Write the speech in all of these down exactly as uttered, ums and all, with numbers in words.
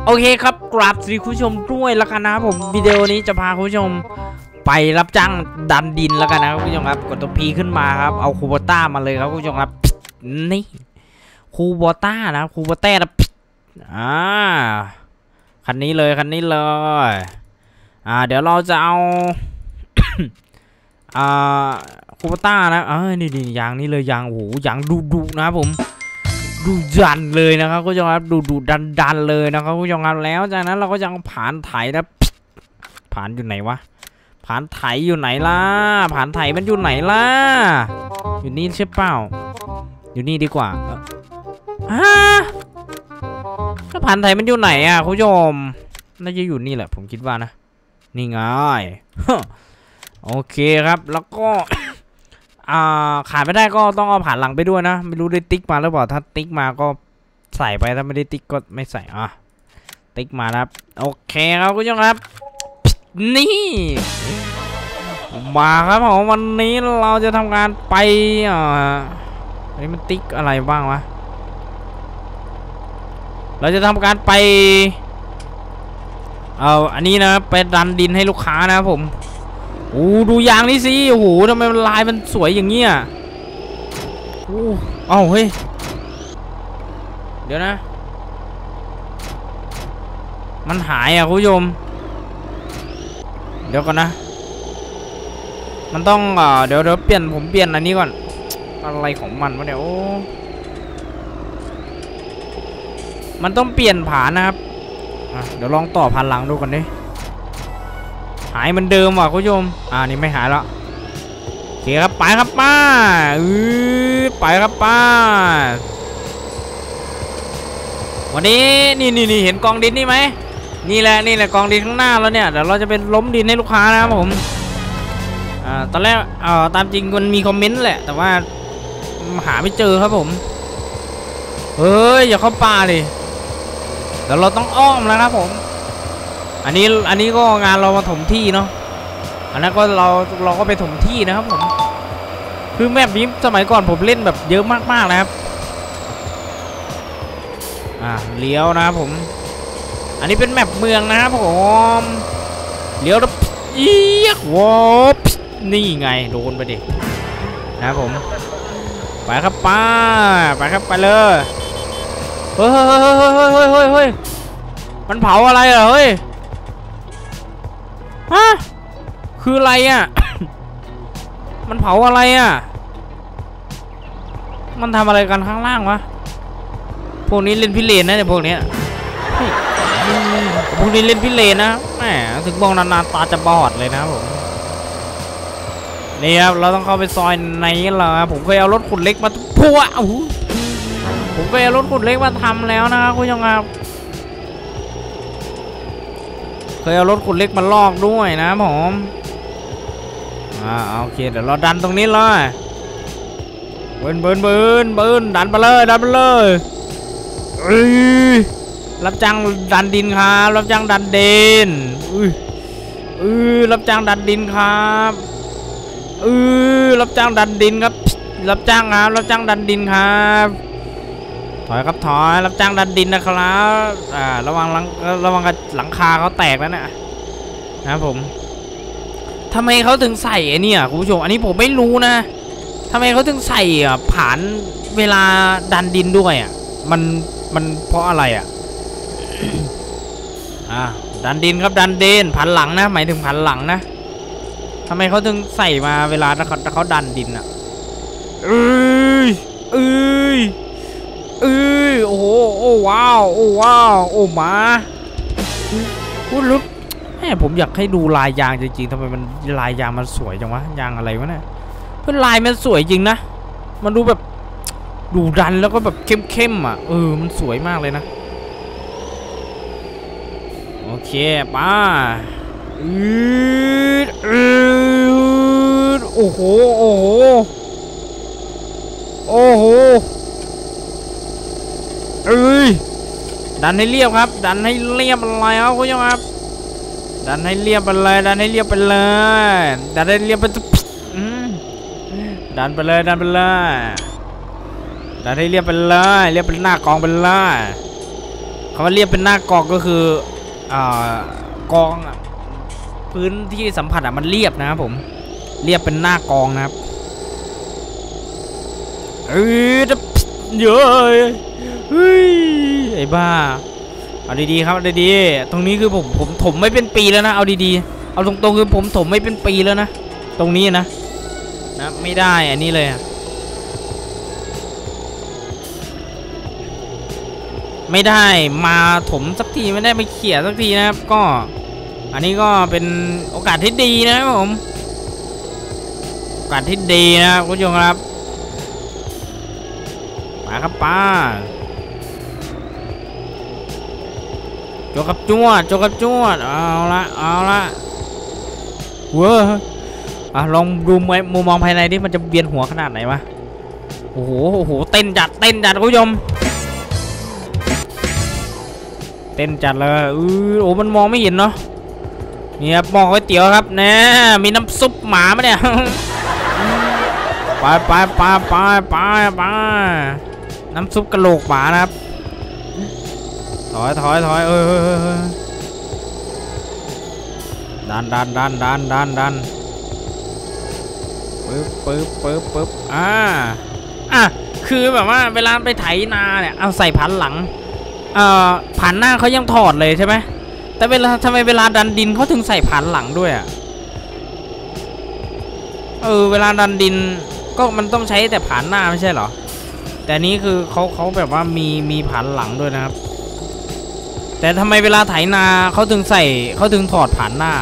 โอเคครับกราบสวัสดีคุณผู้ชมด้วยแล้วกันนะครับผมวิดีโอนี้จะพาคุณผู้ชมไปรับจ้างดันดินแล้วกันนะครับคุณผู้ชมครับกดตัวพีขึ้นมาครับเอาคูโบต้ามาเลยครับคุณผู้ชมครับนี่คูโบต้านะคูโบเต้นะอ่าคันนี้เลยคันนี้เลยอ่าเดี๋ยวเราจะเอา อ่าคูโบต้านะเออนี่นี่ยางนี้เลยยางโอ้โหยางดุดุนะครับผมดูดันเลยนะครับคุณผู้ชมครับดูดูดันดันเลยนะครับคุณผู้ชมครับแล้วจากนั้นเราก็ยังผ่านไถนะผ่านอยู่ไหนวะผ่านไถอยู่ไหนล่ะผ่านไถมันอยู่ไหนล่ะอยู่นี่ใช่เปล่าอยู่นี่ดีกว่าฮะถ้าผ่านไถมันอยู่ไหนอ่ะคุณผู้ชมน่าจะอยู่นี่แหละผมคิดว่านะนี่ไงโอเคครับแล้วก็ อ่าขาดไม่ได้ก็ต้องเอาผ่านหลังไปด้วยนะไม่รู้ได้ติ๊กมาหรือเปล่าถ้าติ๊กมาก็ใส่ไปถ้าไม่ได้ติ๊กก็ไม่ใส่อ่ะติ๊กมาครับโอเคครับคุณผู้ชมครับนี่มาครับผมวันนี้เราจะทำการไปอ่าอันนี้มันติ๊กอะไรบ้างวะเราจะทำการไปเอาอันนี้นะไปดันดินให้ลูกค้านะครับผมโอ้ดูยางนี่สิโอ้โหทำไมมันลายมันสวยอย่างเงี้ยโอ้เอ้าเฮ้ยเดี๋ยวนะมันหายอ่ะคุณผู้ชมเดี๋ยวก่อนนะมันต้องเอ่อเดี๋ยวเดี๋ยวเปลี่ยนผมเปลี่ยนอันนี้ก่อนอะไรของมันวะเนี่ยโอ้มันต้องเปลี่ยนผานะครับเดี๋ยวลองต่อพันหลังดูก่อนดิหายเหมือนเดิมว่ะคุณผู้ชมอ่านี่ไม่หายแล้วโอเคครับไปครับป้าอือไปครับป้าวันนี้นี่นี่นี่เห็นกองดินนี่ไหมนี่แหละนี่แหละกองดินข้างหน้าแล้วเนี่ยเดี๋ยวเราจะเป็นล้มดินให้ลูกค้านะครับผมอ่าตอนแรกเอ่อตามจริงมันมีคอมเมนต์แหละแต่ว่าหาไม่เจอครับผมเฮ้ยอย่าเข้าป่าดิเดี๋ยวเราต้องอ้อมแล้วครับผมอันนี้อันนี้ก็งานเรามาถมที่เนาะอันนั้นก็เราเราก็ไปถมที่นะครับผมคือแมปนี้สมัยก่อนผมเล่นแบบเยอะมากๆนะครับอ่าเลี้ยวนะครับผมอันนี้เป็นแมปเมืองนะครับผมเลี้ยวแล้วเอี๊ยกวบนี่ไงโดนไปดินะครับผมไปครับป้าไปครับไปเลยเฮ้ยเฮ้ยเฮ้ยเฮ้ยเฮ้ยมันเผาอะไรเหรอเฮ้ยฮะคืออะไรอ่ะ มันเผาอะไรอ่ะมันทำอะไรกันข้างล่างวะพวกนี้เล่นพิเรนนะเนี่ยพวกนี้พวกนี้เล่นพิเรนนะแหมถึงมองนานๆตาจะบอดเลยนะผมนี่ครับเราต้องเข้าไปซอยในเหรอผมเคยเอารถขุดเล็กมาพัวโอ้โหผมเคยเอารถขุดเล็กมาทำแล้วนะครับคุณผู้ชมครับเคยเอารถขุดเล็กมาลอกด้วยนะผมอ่าโอเคเดี๋ยวเราดันตรงนี้เลยเบิร์นเบิร์นเบิร์นเบิร์นดันไปเลยดันไปเลยเอ้ยรับจ้างดันดินครับรับจ้างดันดินอุ้ยเออรับจ้างดันดินครับเออรับจ้างดันดินครับรับจ้างครับรับจ้างดันดินครับถอยครับถอยรับจ้างดันดินนะครับอ่าระวังหลังระวังกับหลังคาเขาแตกแล้วนะนะครับผมทำไมเขาถึงใส่ไอ้นี่อ่ะคุณผู้ชมอันนี้ผมไม่รู้นะทำไมเขาถึงใส่อ่ะผ่านเวลาดันดินด้วยอ่ะมันมันเพราะอะไรอ่ะ อ่าดันดินครับดันดินผ่านหลังนะหมายถึงผ่านหลังนะทำไมเขาถึงใส่มาเวลาเขาเขาดันดินอ่ะเอ้ยเอ้ยเอ้ยโอ้โหโอ้ว้าวโอ้ว้าวโอ้มาพูดลึกแม่ผมอยากให้ดูลายยางจริงๆทำไมมันลายยางมันสวยจังวะยางอะไรวะเนี่ยเพื่อนลายมันสวยจริงนะมันดูแบบดูดันแล้วก็แบบเข้มๆอ่ะเออมันสวยมากเลยนะโอเคป้าอืดอืดโอ้โหโอ้โหโอ้โหเอ้ยดันให้เรียบครับดันให้เรียบอะไรครับคุณผู้ชมครับดันให้เรียบไปเลยดันให้เรียบไปเลยดันให้เรียบไปดันไปเลยดันไปเลยดันให้เรียบไปเลยเรียบเป็นหน้ากองไปเลยคำว่าเรียบเป็นหน้ากองก็คืออ่ากองพื้นที่สัมผัสอ่ะมันเรียบนะครับผมเรียบเป็นหน้ากองนะครับเอ้ยจะเยอะเฮ้ยไอ้บ้าเอาดีๆครับเอาดีๆตรงนี้คือผมผมถมไม่เป็นปีแล้วนะเอาดีๆเอาตรงๆคือผมถมไม่เป็นปีแล้วนะตรงนี้นะนะไม่ได้อันนี้เลยไม่ได้มาถมสักทีไม่ได้ไปเขี่ยสักทีนะครับก็อันนี้ก็เป็นโอกาสที่ดีนะครับผมโอกาสที่ดีนะครับคุณผู้ชมครับมาครับป้าโจกับจวดโจกับจวดเอาละเอาละเว้ออ่ะลองดูมุมมองภายในดิมันจะเบียนหัวขนาดไหนวะโอ้โหโอ้โหเต้นจัดเต้นจัดคุณผู้ชมเต้นจัดเลยอือโอ้มันมองไม่เห็นเนาะนี่ครับมองก๋วยเตี๋ยวครับแน่มีน้ำซุปหมาไหมเนี่ยไปไปไปไปไปไปน้ำซุปกระโหลกหมานะครับถอยถอยถอยเออดันดันดันดันดันดันปึ๊บปึ๊บปึ๊บปึ๊บอ่าอ่ะคือแบบว่าเวลาไปไถนาเนี่ยเอาใส่พันหลังเอ่อผ่านหน้าเขายังถอดเลยใช่ไหมแต่เวลาทำไมเวลาดันดินเขาถึงใส่ผ่านหลังด้วยอ่ะเออเวลาดันดินก็มันต้องใช้แต่ผ่านหน้าไม่ใช่เหรอแต่นี้คือเขาเขาแบบว่ามีมีผ่านหลังด้วยนะครับแต่ทำไมเวลาไถนาเขาถึงใส่เขาถึงถอดผ่านหน้า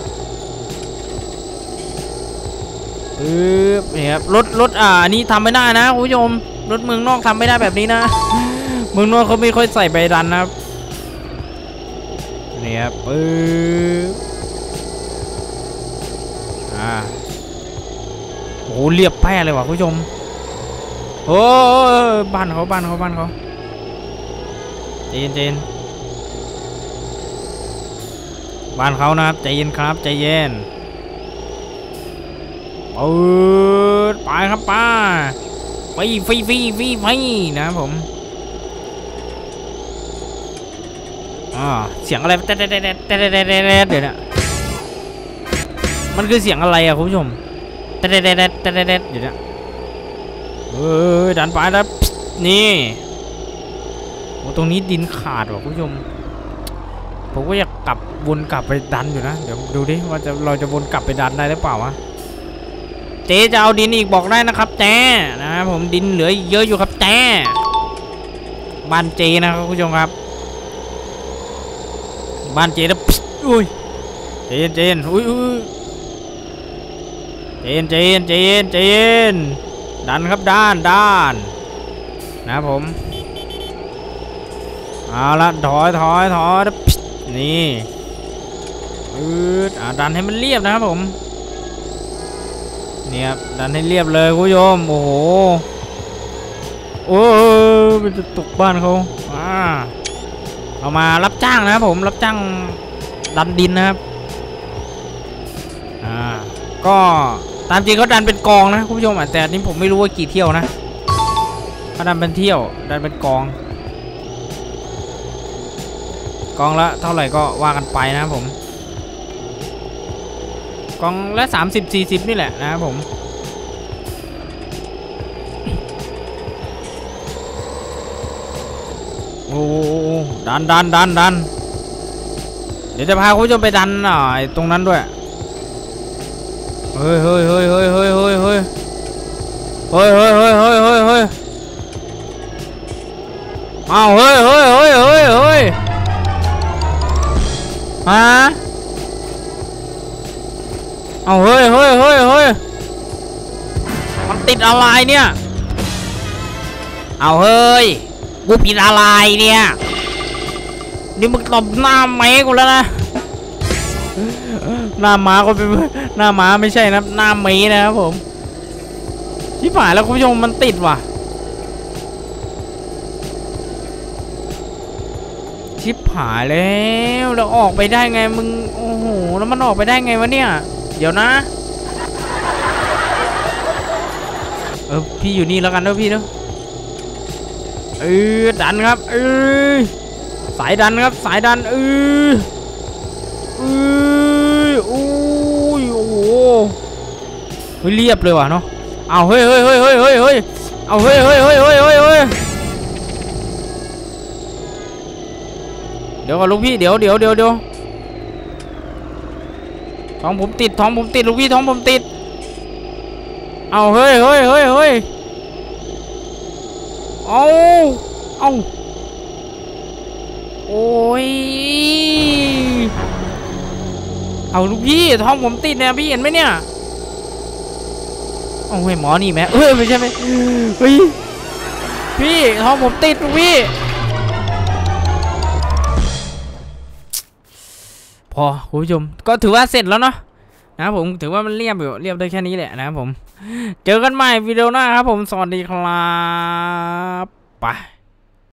ปึ๊บเนี่ยครับรถรถอ่านี่ทำไม่ได้นะคุณผู้ชมรถเมืองนอกทำไม่ได้แบบนี้นะเมืองนอกเขาไม่ค่อยใส่ใบดันนะครับเนี่ยปึ๊บอ่าโอ้เรียบแป้เลยว่ะคุณผู้ชมโอ้บ้านเขาบ้านเขาบ้านเขาใจเย็นใจเย็นบ้านเขานะครับใจเย็นครับใจเย็นเปิดไปครับป้าไปฟรีฟรีฟรีฟรีนะครับผมอ่าเสียงอะไรเด็ดเด็ดเด็ดเด็ดเด็ดเด็ดเดี๋ยวนะมันคือเสียงอะไรอะคุณผู้ชมเด็ดเด็ดเด็ดเด็ดเด็ดเดี๋ยวนะเออดันไปแล้วนี่โอ้ตรงนี้ดินขาดว่ะคุณผู้ชมผมก็อยากกลับวนกลับไปดันอยู่นะเดี๋ยวดูดิว่าจะเราจะวนกลับไปดันได้หรือเปล่าวะเจ๊จะเอาดินอีกบอกได้นะครับเจ๊นะผมดินเหลือเยอะอยู่ครับเจ๊บ้านเจ๊นะครับคุณผู้ชมครับบ้านเจ๊นะอุ้ยเจนเจนอุ้ยอุ้ยเจนเจนเจนเจนดันครับด้านด้านนะผมเอาละถอยถอยถอยนี่อืดอ่าดันให้มันเรียบนะครับผมเนี่ยดันให้เรียบเลยคุณผู้ชมโอ้โหโอ้มันจะตกบ้านเขาอ่าเรามารับจ้างนะครับผมรับจ้างดันดินนะครับอ่าก็ตามจริงเขาดันเป็นกองนะคุณผู้ชมแต่อันนี้ผมไม่รู้ว่ากี่เที่ยวนะเขาดันเป็นเที่ยวดันเป็นกองกองละเท่าไหร่ก็ว่ากันไปนะครับผมกองละสามสิบสี่สิบนี่แหละนะครับผมโอ้ดันดันดันดันเดี๋ยวจะพาคุณผู้ชมไปดันหน่อยตรงนั้นด้วยเฮ้ยเฮ้ยเฮ้ยเฮ้ยเฮ้ยเฮ้ยเฮ้ยเฮ้ยเฮ้ยเฮ้ยเฮ้ยเฮ้ยเฮ้ยอ้าวเฮ้ยเฮ้ยเฮ้ยเฮ้ยเฮ้ยฮะเอาเฮ้ยเฮ้ยเฮ้ยเฮ้ยมันติดอะไรเนี่ยเอาเฮ้ยกูผิดอะไรเนี่ยนี่มึงตบหน้าแม่กูแล้วนะหน้าม้าก็เป็นหน้าม้าไม่ใช่นะหน้าเมย์นะครับผมที่ผ่านแล้วคุณผู้ชมมันติดว่ะชิบหายแล้วเราออกไปได้ไงมึงโอ้โหแล้วมันออกไปได้ไงวะเนี่ยเดี๋ยวนะเออพี่อยู่นี่แล้วกันเด้อพี่เด้อเออดันครับเออสายดันครับสายดันเออเอออู้ยโอ้โหเฮ้ยเรียบเลยว่ะเนาะเอาเฮ้ยเฮ้ยเฮ้ยเฮ้ยเฮ้ยเฮ้ยเอาเฮ้ยเฮ้ยเฮ้ยเฮ้ยเฮ้ยเฮ้ยเดี๋ยวก่อนลูกพี่เดี๋ยวเดี๋ยวเดี๋ยวเดี๋ยวท้องผมติดท้องผมติดลูกพี่ท้องผมติดเอาเฮ้ยเฮ้ยเฮ้ยเฮ้ยเอาเอาโอ้ยเอาลูกพี่ท้องผมติดเนี่ยพี่เห็นไหมเนี่ยเอาเฮ้ยหมอนี่แม่เออไม่ใช่ไหมเฮ้ยพี่ท้องผมติดลูกพี่พอคุณผู้ชมก็ถือว่าเสร็จแล้วเนาะนะครับผมถือว่ามันเรียบอยู่เรียบได้แค่นี้แหละนะครับผมเจอกันใหม่วิดีโอหน้าครับผมสวัสดีครับไป